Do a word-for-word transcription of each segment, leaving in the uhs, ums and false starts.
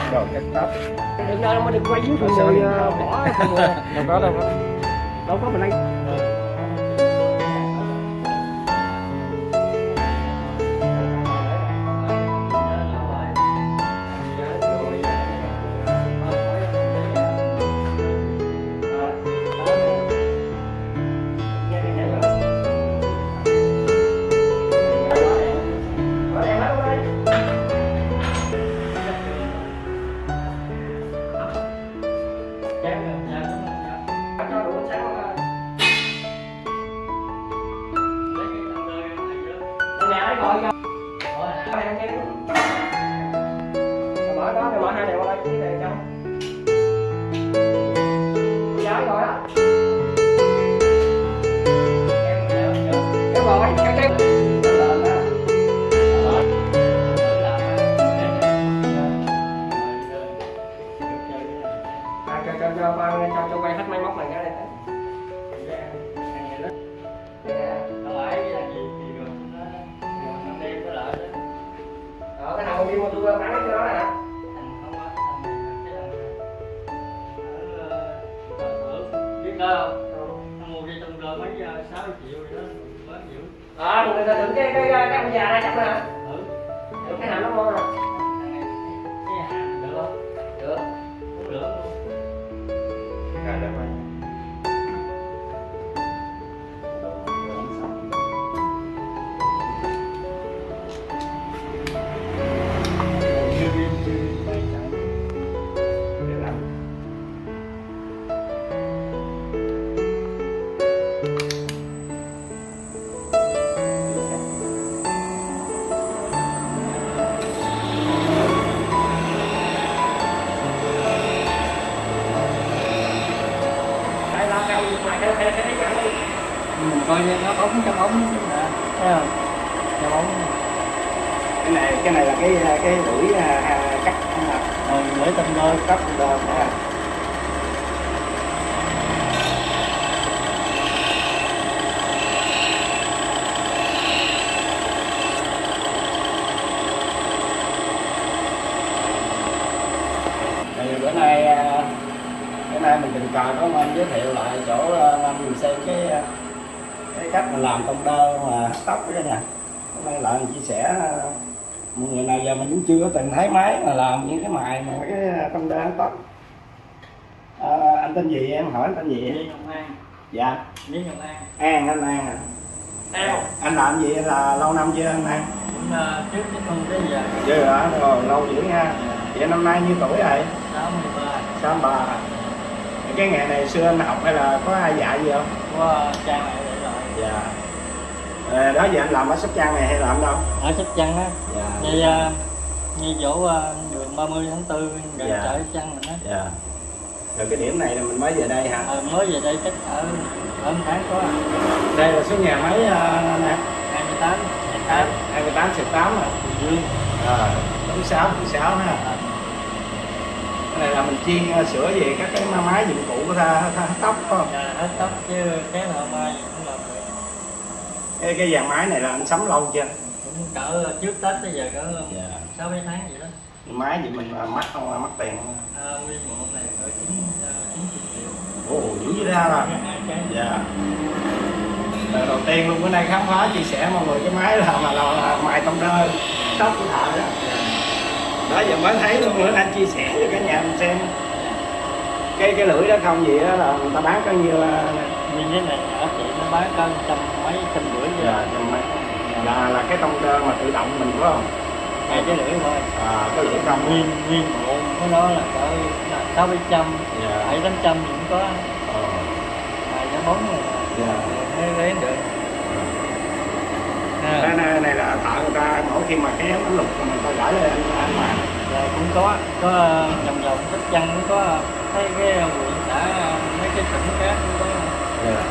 rồi cắt tóc. Đừng đâu mà đừng quay dưới thùng người bỏ thùng người. Đâu có đâu có. Đâu có mình ăn. Mở đó, mở hai đèn qua đây, cái đèn trong. Gió rồi đó. Cái bò cái cái cái. À, cho cho cho cho cho quay hết máy móc này cái này. Ở cái nào đi mua tôi bán cái đó nè. Biết đâu mua cái trong rơ mấy sáu triệu gì đó quá nhiều. Ờ, người ta đựng cái cái cái ông già này chắc nè. Ừ. Đựng cái hàm nó ngon nè. Cái hàm được không? Được. Cũng được luôn. Cái đó mày. Mình coi nó bóng trong bóng thấy không? Trong bóng. Cái này cái này là cái cái lưỡi cắt Rồi lưỡi tôm đơ cắt đơ nè. Bữa nay bữa nay mình tình cờ có anh giới thiệu lại chỗ anh mình xem cái cái cách mà làm tông đơ mà hấp tóc cái nè. Hôm nay lại mình chia sẻ mọi người nào giờ mình cũng chưa có từng thấy máy mà làm những cái mài mà cái tông đơ hấp tóc. À, anh tên gì em hỏi anh tên gì? Lý Ngọc An. Dạ. Lý Ngọc An. An anh An à. An. Anh làm gì là lâu năm chưa anh An? Cũng uh, trước cái con tới giờ. Chưa hả? Rồi lâu dữ nha. Vậy năm nay nhiêu tuổi rồi? sáu mươi ba. sáu mươi ba. Cái nghề này xưa anh học hay là có ai dạy gì không? Có cha mẹ để lại. Dạ. À, đó giờ anh làm ở Sóc Trăng này hay làm đâu? Ở Sóc Trăng á. Dạ. Như uh, như chỗ uh, đường ba mươi tháng tư gần dạ. chợ Sóc Trăng mình á. Dạ. Rồi cái điểm này là mình mới về đây hả? Ờ, mới về đây chắc ở ở một tháng có. Đây là số nhà máy nè. hai mươi tám. hai mươi tám tám à. Dương. Ờ, tám sáu mười sáu ha. À. Cái này là mình chiên sửa về các cái máy dụng cụ của ta hấp tóc phải không? Dạ, hết tóc chứ cái nào mai gì cũng làm được. Cái cái dàn máy này là anh sắm lâu chưa? Cũng cỡ trước Tết tới giờ cỡ dạ. sáu bảy tháng gì đó. Máy gì mình mắc không, mắc tiền không? À, nguyên bộ này cỡ chín chín triệu. Ồ, dữ vậy ra là. Dạ. Lần đầu tiên luôn bữa nay khám phá chia sẻ mọi người cái máy là mà là mài tông đơ tóc của thợ đó. Đó giờ mới thấy luôn nữa anh chia sẻ cho cả nhà mình xem. Cái cái lưỡi đó không gì đó là người ta bán có nhiêu như thế này ở chị nó bán có trăm mấy trăm rưỡi vậy. Dạ, trăm mấy. Là là cái tông đơ mà tự động mình phải không? Hai cái lưỡi thôi. À, cái lưỡi không nguyên nguyên bộ của nó là cỡ sáu bảy trăm, bảy tám trăm cũng có. Ờ. À, giá bóng này. Dạ. Mới lấy được. À. Cái này, này là thợ người ta mỗi khi mà cái ống lục mình ta gửi lên anh, anh mà. Dạ, cũng có có vòng vòng Sóc Trăng cũng có thấy cái huyện xã mấy cái tỉnh khác cũng có. Dạ.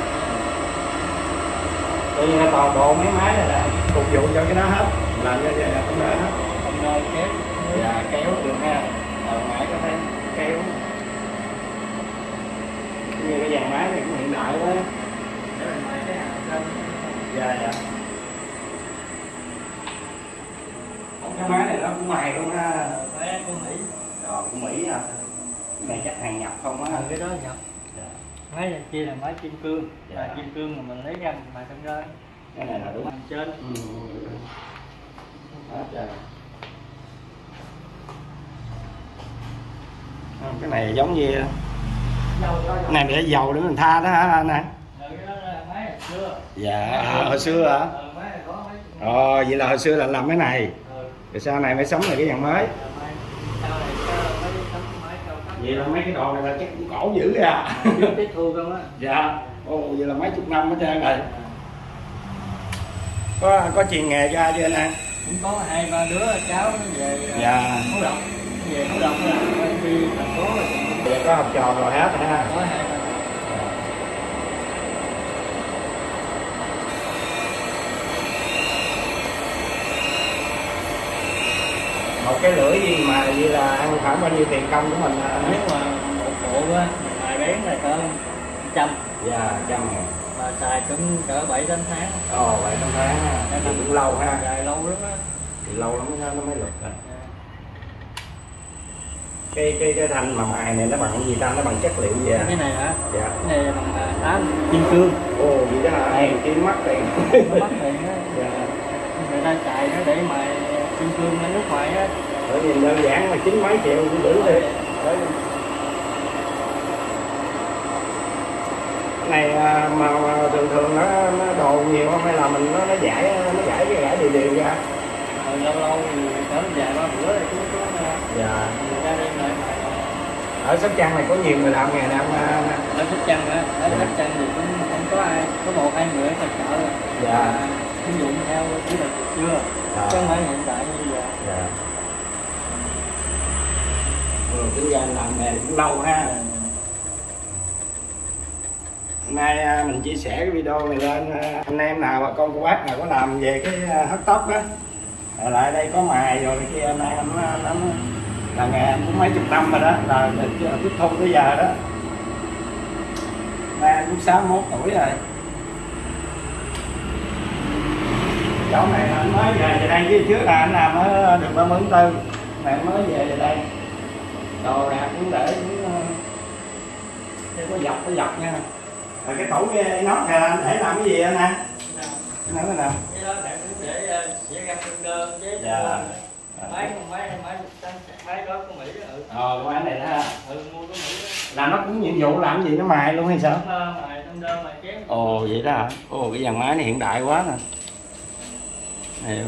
Thì toàn bộ mấy máy này là phục vụ cho cái đó hết, làm cho vậy là cũng đỡ hết. Không nơi kéo. Dạ, kéo được ha. Đầu máy có thể kéo. Như cái dàn máy này cũng hiện đại quá. Dạ dạ. Cái máy này nó cũng mài luôn ha. Phải của Mỹ. Ờ, của Mỹ hả? Cái này chắc hàng nhập không á? Ừ, cái đó nhập. Dạ. Máy này kia là máy kim cương. Dạ. À, kim cương mà mình lấy ra mà trong đó. Cái này là đúng. Bên trên. Ừ. Đó, trời. Cái này giống như cái này để dầu để mình tha đó hả anh nè? Ừ, cái đó là máy hồi xưa. Dạ, à, hồi xưa hả? Ừ, máy này có mấy chục năm. Ồ, vậy là hồi xưa là làm cái này. Ừ. Rồi sau này mới sống lại cái dàn mới. Sau này có mấy tấm máy cao cấp. Vậy là mấy cái đồ này là chắc cũng cổ dữ ra. Trước tiếp thu không á. Dạ. Ồ, vậy là mấy chục năm hết trơn rồi. Có có truyền nghề ra chưa anh? Cũng có hai ba đứa cháu nó về Dạ. Phú Lộc, về Phú Lộc là đi thành phố rồi. Vậy có học trò rồi hết rồi ha. Có hai ba đứa. Một cái lưỡi gì mà như là ăn khoảng bao nhiêu tiền công của mình anh? Nếu mà một bộ á, mài bén là cỡ trăm. Dạ, trăm ngàn. Mà xài cũng cỡ bảy đến tháng. Ồ, vậy trong tháng ha. Thì cũng lâu ha. Dài lâu lắm á. Thì lâu lắm nó nó mới lục rồi. Cái cái cái thanh mà mài này nó bằng cái gì ta? Nó bằng chất liệu gì à? Cái này hả? Dạ. Cái này bằng đá kim cương. Ồ, vậy đó hả? Em chỉ mắc tiền. Nó mắc tiền á. Dạ. Người ta xài nó để mài kim cương ở nước ngoài á. Bởi vì đơn giản mà chín mấy triệu cũng đủ đi. Đấy. Cái này à, mà, mà thường thường nó, nó đồ nhiều không hay là mình nó nó giải nó giải cái giải đều đều ra? Rồi lâu lâu thì cỡ vài ba bữa thì chúng có Dạ. người ta đem lại mài. Ở Sóc Trăng này có nhiều người làm nghề làm. Ở Sóc Trăng á, ở Sóc Trăng thì cũng không có ai, có một hai người ở tại chợ. Dạ. Sử dụng theo kỹ thuật xưa, Dạ. chứ không phải hiện tại như bây giờ. Dạ. Ừ, kinh doanh làm nghề cũng lâu ha. Hôm nay à, mình chia sẻ cái video này lên à, anh em nào bà con cô bác nào có làm về cái à, hớt tóc đó rồi lại đây có mài rồi kia anh em nó, nó, nó là nghề anh cũng mấy chục năm rồi đó là tiếp thu tới giờ đó. Nay anh cũng sáu mươi mốt tuổi rồi. Chỗ này anh mới về về đây chứ trước là anh làm ở đường ba mươi tháng tư này anh mới về về đây. Đồ đạc cũng để cũng có dọc có dọc nha. Rồi cái tủ cái nóc này anh để làm cái gì anh ha? Cái nào cái nào? Cái đó để để sẽ găm đơn đơn với Dạ. máy máy máy máy đó của Mỹ đó. Ừ. Ờ, cái này đó ha. Ừ, mua của Mỹ đó. Là nó cũng nhiệm vụ làm gì nó mài luôn hay sao? Nó mài đơn đơn mài chém. Ồ vậy đó hả? Ồ cái dàn máy này hiện đại quá nè. Này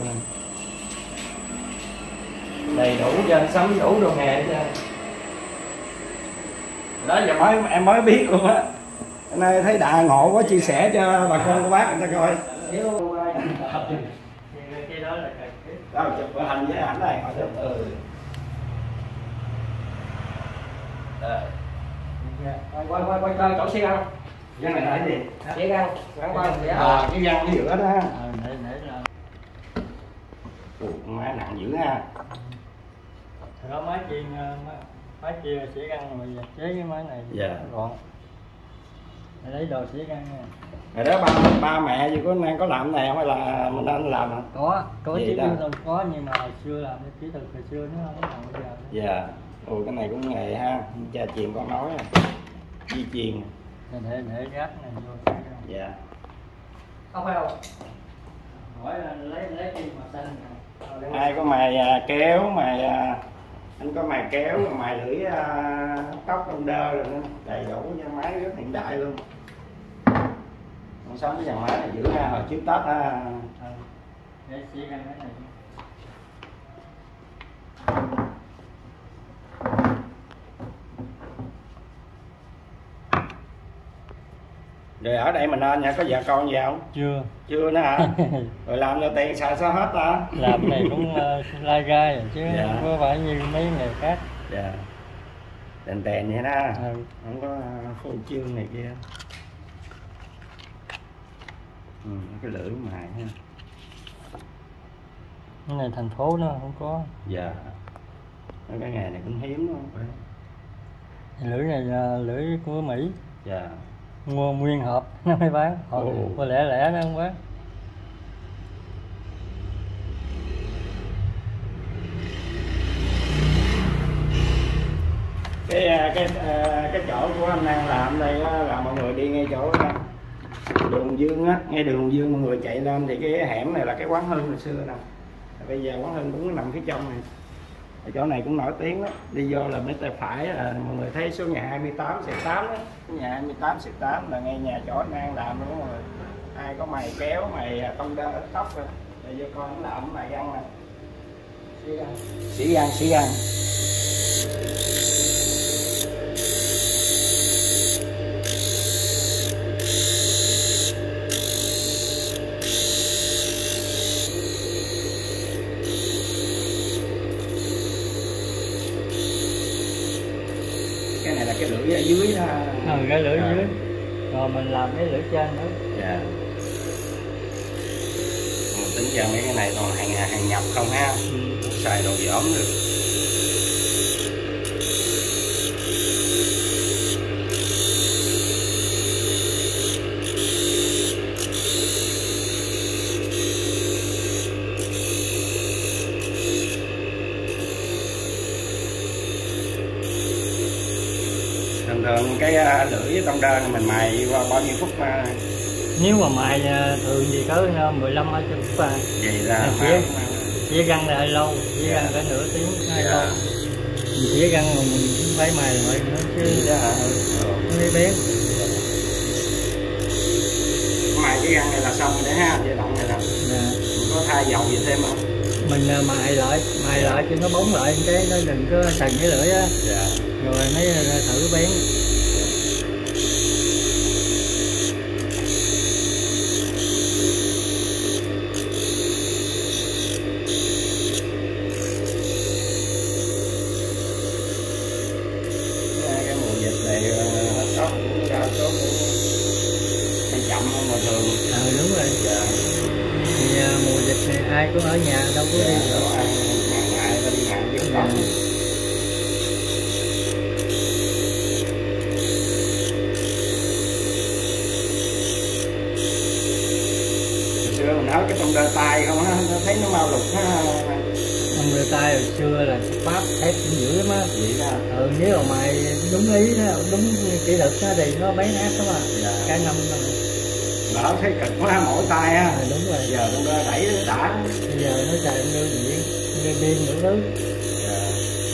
đầy đủ cho sắm đủ đồ nghề cho. Đó giờ mới em mới biết luôn á. Hôm nay thấy đại ngộ quá chia sẻ cho bà con cô bác người ta coi. Nếu cái đó là cần thiết. Đó chụp cái hình với ảnh này họ chụp ừ. Rồi. Quay quay quay coi chỗ xe ăn. Cái này là cái gì? Xe ăn, gắn qua giá. À, cái răng ở giữa đó. Ờ, để để là Ủa, máy nặng dữ ha. đó máy chiên máy chia sẽ găng rồi chế cái máy này. Dạ. Gọn. Để lấy đồ sẽ găng nha. Rồi đó ba ba mẹ gì có đang có làm cái này không hay là mình đang làm hả? Có, có Vậy chứ đó. đâu có nhưng mà hồi xưa làm cái kỹ thuật hồi xưa nó không có làm bây giờ. Dạ. Ồ cái này cũng nghề ha. Cha truyền con nói à. Di truyền. Để để để gác này vô. Dạ. Không phải đâu. Hỏi là lấy lấy kim màu xanh. Ai có mài à, kéo mài à, anh có mài kéo mài lưỡi à, tóc trong đơ rồi nữa đầy đủ cho máy rất hiện đại luôn. Con sống cái dàn máy này giữ ra hồi trước Tết ha. Ừ. Để sẽ găng cái này. Rồi ở đây mình nên nha, có vợ con gì không? Chưa. Chưa nữa hả? Rồi làm cho tiền xài sao hết ta? Làm này cũng uh, lai gai rồi chứ Dạ. không có phải như mấy nghề khác. Dạ. Đèn đèn vậy đó. Ừ. Không có phô trương này kia. Ừ, cái lưỡi mài ha. Cái này thành phố nó không có. Dạ. Cái nghề này cũng hiếm đúng không? Lưỡi này là lưỡi của Mỹ. Dạ. Mua nguyên hộp nó mới bán. Họ mua lẻ lẻ nó không bán. cái cái cái chỗ của anh đang làm đây là mọi người đi ngay chỗ đường Dương á, ngay đường Dương mọi người chạy lên thì cái hẻm này là cái quán Hưng hồi xưa nè, bây giờ quán Hưng cũng nằm phía trong này. Ở chỗ này cũng nổi tiếng đó, đi vô là bên tay phải là mọi người thấy số nhà hai mươi tám xẹt tám đó, nhà hai mươi tám xẹt tám là ngay nhà chỗ anh đang làm luôn mọi người. Ai có mày kéo mày tông đơ tóc rồi để vô coi nó làm mày găng nè, xỉ găng xỉ găng. Cái này là cái lưỡi ở dưới đó. Ừ, cái lưỡi à. Dưới rồi mình làm cái lưỡi trên nữa. Dạ. Mình tính giờ mấy cái này toàn hàng hàng nhập không ha. Ừ. Xài đồ giỏm được. Thường thường cái uh, lưỡi tông đơn mình mài qua bao nhiêu phút? Uh... Nếu mà mài thường thì có mười lăm hai mươi phút à. Vậy là chỉ, chỉ găng là hơi lâu, chỉ yeah. Găng cả nửa tiếng hơi yeah. Lâu. Mình chỉ găng mà mình cũng phải mài lại nữa chứ yeah. Nó mới bén. Mài cái găng này là xong rồi đấy ha, giai đoạn này là yeah. Mình có thay dầu gì thêm không? Mình mài lại, mài yeah. Lại cho nó bóng lại cái nó đừng có sần cái lưỡi á. Yeah. Rồi mới thử bén. Cái mùa dịch này tóc cũng đa số cũng chậm hơn bình thường. Ờ à, đúng rồi. Dạ. Thì uh, mùa dịch này ai cũng ở nhà đâu có dạ, đi. Đâu ai ngại đi ngại biết tóc. Mình nói cái tông đơ tay không á, thấy nó mau lục ha. Tông đơ tay hồi xưa là pháp thép cũng dữ lắm á. Vậy đó. Ừ, nếu mà mày đúng ý đó, đúng kỹ thuật đó thì nó bén ác lắm à. Dạ. Cả năm rồi. Lỡ thấy cực quá mỗi tay á. À, đúng rồi. Giờ tông đơ đẩy nó đã. Bây giờ nó xài như điện, như pin nữa thứ. Dạ.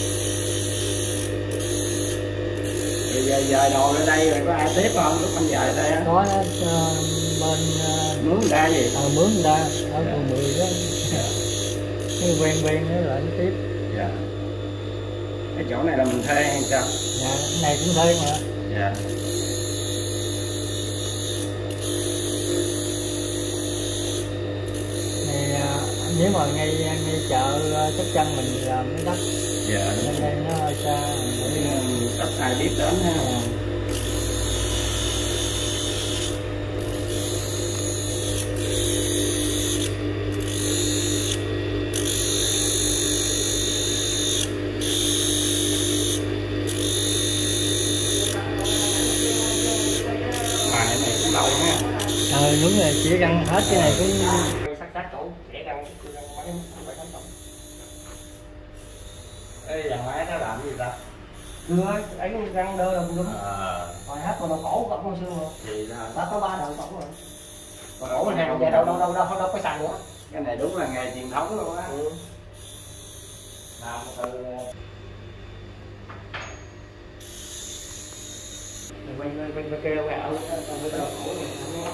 Bây giờ dời đồ ở đây rồi có ai tiếp không? Lúc anh dời ở đây á? Có đó, uh, bên uh, mướn người ta gì? Ờ, mướn người ta ở quận mười đó. Dạ. Cái quen quen nữa lại nó tiếp. Dạ. Cái chỗ này là mình thuê hay sao? Dạ, cái này cũng thuê mà. Dạ. Này uh, nếu mà ngay ngay chợ uh, Sóc Trăng mình làm cái đất. Dạ. Nên đây nó hơi xa. Ít ai biết đến ha. À. Ờ đúng rồi, chỉ găng hết cái này cũng sắc sắc chỗ để găng mấy mấy tấm tấm. Ê dàn máy nó làm gì ta? đưa ấy găng đơ đồng đúng. Ờ. Rồi hát còn đầu cổ cọc con xương rồi. Thì là đã có ba đầu cọc rồi. Còn cổ bên này giờ đâu đâu đâu đâu không đâu có xài nữa. Cái này đúng là nghề truyền thống luôn á. Ừ. Làm từ quanh quanh quanh kêu gạo cái đầu cổ này.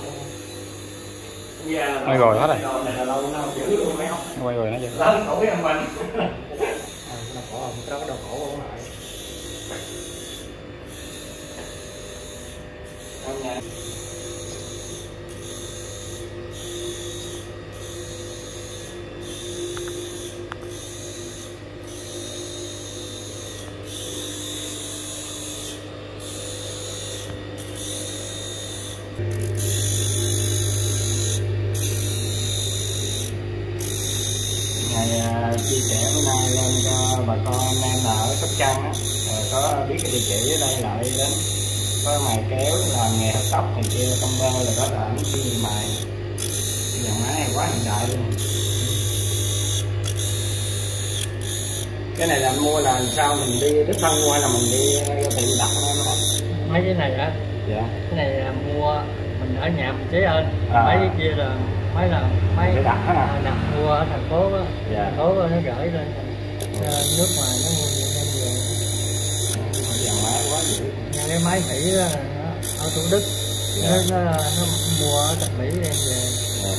Quay rồi hết rồi. Quay rồi nó vậy. Lớn cổ với anh mình. À, đầu cổ không, có cái đầu cổ không lại. Ngày chia sẻ bữa nay lên cho bà con anh em là ở Sóc Trăng á, có biết cái địa chỉ ở đây lại đến có mài kéo làm nghề hớt tóc này kia công bơ là có làm cái gì mài. Dòng máy này quá hiện đại luôn. Cái này là anh mua là sao mình đi đích thân mua hay là mình đi tiệm đặt nó? Mấy cái này á, Dạ. cái này là mua mình ở nhà mình chế ơn, À. mấy cái kia là mấy là mấy Để đặt hết à? đặt mua ở thành phố á, Dạ. thành phố nó gửi lên uh, nước ngoài nó mua về đem về. Dàn máy quá dữ. Nhưng cái máy Mỹ đó, nó ở Thủ Đức, Dạ. nó, nó, nó mua ở thành Mỹ đem về. Dạ.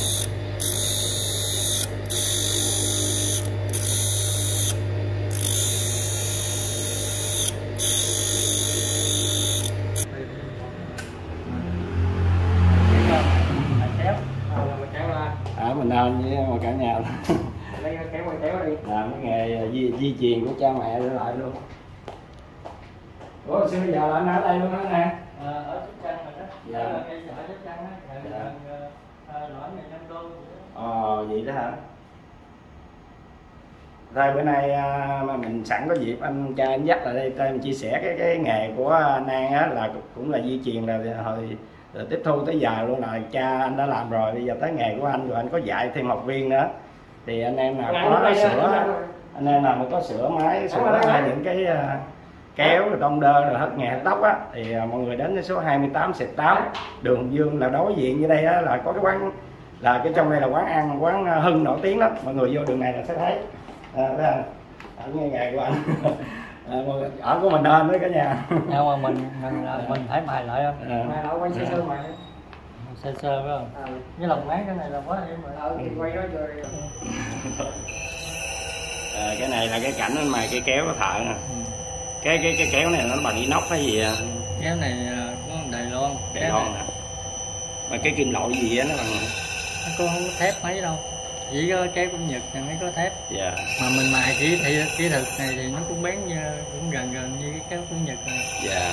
Kéo, à, là mình kéo ra, Ở mình nên với mà cả nhà lấy cái kéo qua kéo đi. làm cái nghề di, di truyền của cha mẹ để lại luôn. Ủa xưa bây giờ là anh ở đây luôn đó nè. À, ở Sóc Trăng rồi đó. Dạ. Đó là cây ở Sóc Trăng á, gần Dạ. gần uh, lõi ngày Nam Đô. Ờ vậy đó hả? Thôi bữa nay à, mà mình sẵn có dịp anh cha anh dắt lại đây cho em chia sẻ cái cái nghề của anh An á, là cũng là di truyền là hồi rồi tiếp thu tới giờ luôn, là cha anh đã làm rồi, bây giờ tới nghề của anh rồi, anh có dạy thêm học viên nữa, thì anh em nào có sửa anh em nào mà có sửa máy sửa hay những cái uh, kéo rồi đông đơ rồi hết nghề hết tóc á, thì uh, mọi người đến cái số hai mươi tám xẹt tám đường Hùng Dương, là đối diện như đây á, là có cái quán, là cái trong đây là quán ăn, quán Hưng nổi tiếng lắm, mọi người vô đường này là sẽ thấy. À, thấy không? Ở nghe nghề của anh. À, ở của mình nên đó cả nhà. Nhưng mà mình mình là mình phải mài lại không? À. Mà nó quay sơ sơ mà. Sơ sơ phải không? À, Với lòng mát cái này là quá em mà. ờ thì quay đó rồi. À, cái này là cái cảnh anh mài cái kéo của thợ nè. Cái cái cái kéo này nó bằng inox hay gì à? Kéo này là có Đài Loan. Đài Loan nè. Mà cái kim loại gì á nó bằng. Nó có không có thép mấy đâu. Chỉ có kéo của Nhật này mới có thép. Dạ. Mà mình mài kỹ thị kỹ thuật này thì nó cũng bán như, cũng gần gần như cái kéo của Nhật này. Dạ.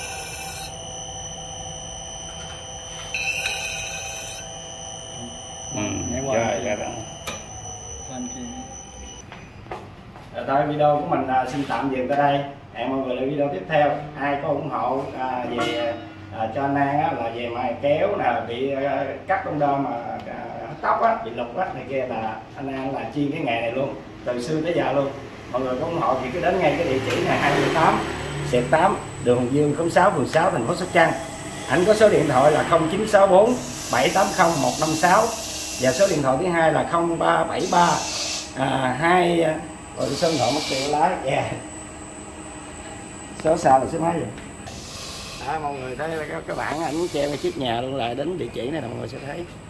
Ừ. Để qua Rồi, đây. rồi, rồi. Bên kia. Rồi thôi video của mình à, xin tạm dừng tới đây. Hẹn mọi người lại video tiếp theo. Ai có ủng hộ à, về à, cho anh An á, là về mài kéo nè, bị à, cắt trong đơ mà à, tóc á, bị lục á này kia, là anh An là chuyên cái nghề này luôn, từ xưa tới giờ luôn. Mọi người có ủng hộ thì cứ đến ngay cái địa chỉ này hai mươi tám xẹt tám đường Hùng Dương, khóm sáu, phường sáu, thành phố Sóc Trăng. Anh có số điện thoại là không chín sáu bốn bảy tám không một năm sáu, và số điện thoại thứ hai là không ba bảy ba hai rồi số điện thoại mất tiêu lá. Yeah. Số sau là số mấy vậy? Đó, mọi người thấy là các bạn ảnh treo ngay trước nhà luôn, là đến địa chỉ này là mọi người sẽ thấy.